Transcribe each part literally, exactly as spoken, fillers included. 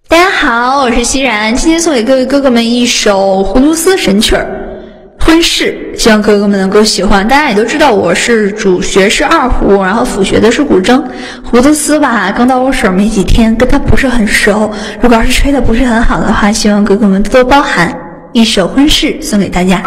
大家好，我是熙然，今天送给各位哥哥们一首葫芦丝神曲儿《婚事》，希望哥哥们能够喜欢。大家也都知道，我是主学是二胡，然后辅学的是古筝。葫芦丝吧，刚到我手没几天，跟它不是很熟。如果要是吹的不是很好的话，希望哥哥们多多包涵。一首《婚事》送给大家。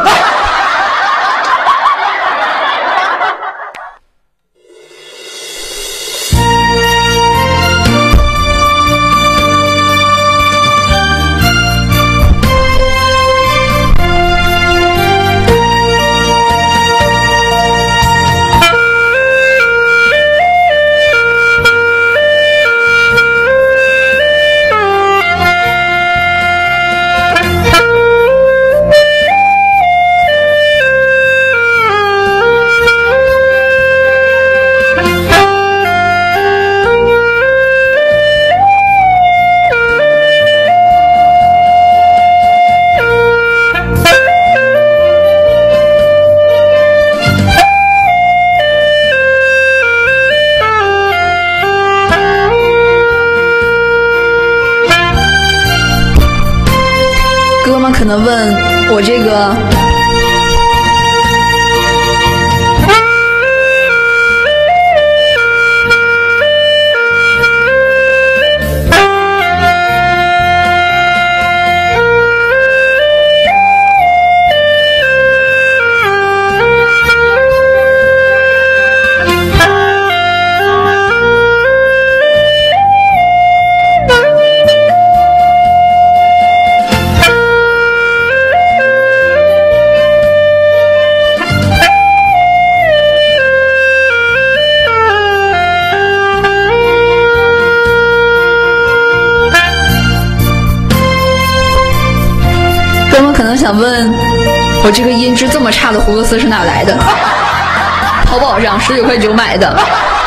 哥们可能问我这个可能想问我这个音质这么差的葫芦丝是哪来的？淘宝上十九块九买的。